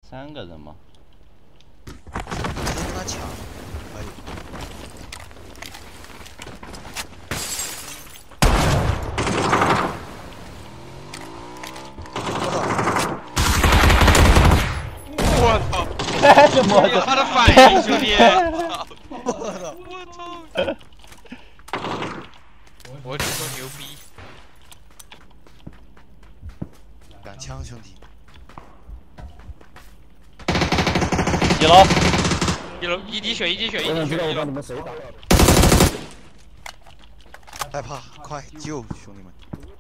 3个人吗？ 跟他抢，可以。 我操！ 什么的？ 他的反应，兄弟！我操！我只说牛逼。 两枪，兄弟。 1楼。 1楼一滴血，一滴血，一滴血。1楼。 你们谁打？ 害怕，快救兄弟们！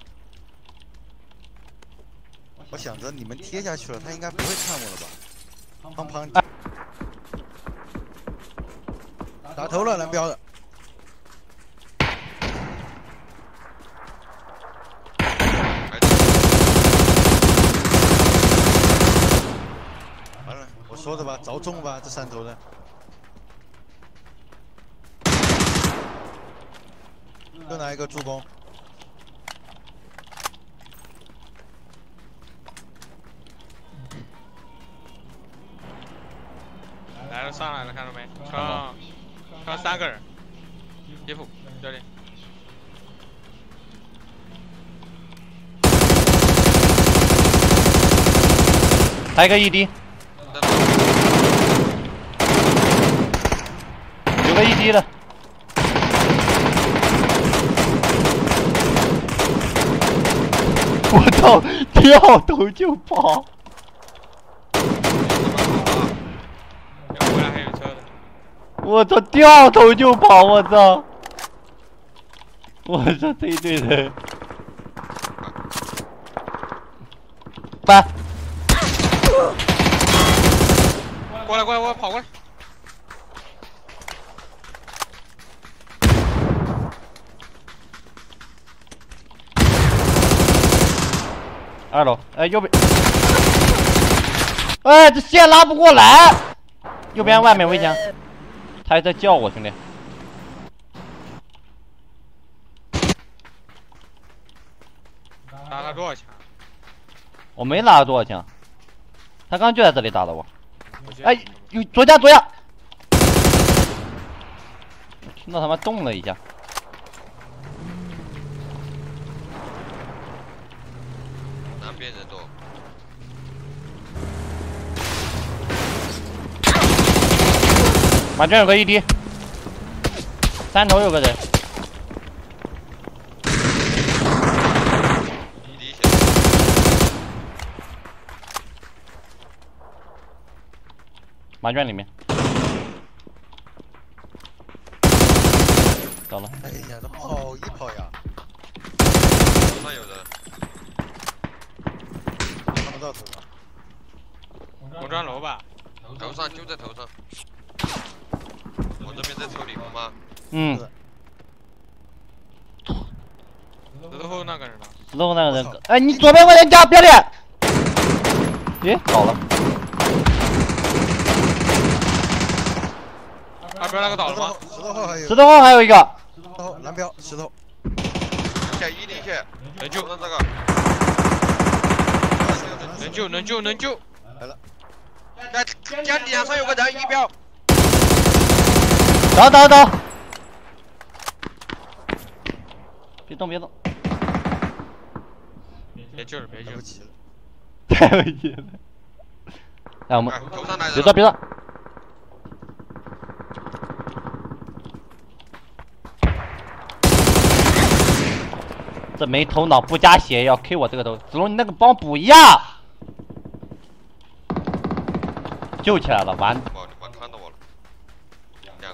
我想着你们贴下去了，他应该不会看我了吧？胖胖，打头了蓝标的。完了，我说的吧，着重吧，这3头的。又拿一个助攻。 来了，上来了，看到没？看3个人，衣服这里。 还有一个ED，有个ED的。我操！掉头就跑。 回来还有车的。我操！掉头就跑！我操！我操！这一队人。搬。 过来，我跑过来。 2楼，右边。这线拉不过来。右边外面围墙，他还在叫我兄弟。 打了多少枪？ 我没拿多少枪，他刚就在这里打的我。有左家。我听到他妈动了一下。 南边人多。 马圈有个ED，3头有个人。马圈里面。走了。 哎呀，这跑一跑呀！ 头上有人。 看不到头上。 我转楼吧。 头上就在头上。我这边在抽礼物吗？ 石头后那个人呢？ 石头后那个人，你左边我人家不要脸！倒了。 2边那个倒了吗？ 石头后还有一个。 石头后蓝标，石头。 血一滴血， 能救这个。 能救。 来了。 家顶上有个人，1标。 倒。别动。 别救了。 太危险了。来，我们别动。这没头脑不加血要 K 我这个头，子龙你那个帮我补一下。救起来了，完。 我看到我了，2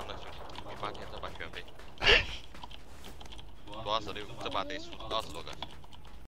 个。8天这把全飞，多26，这把得20多个。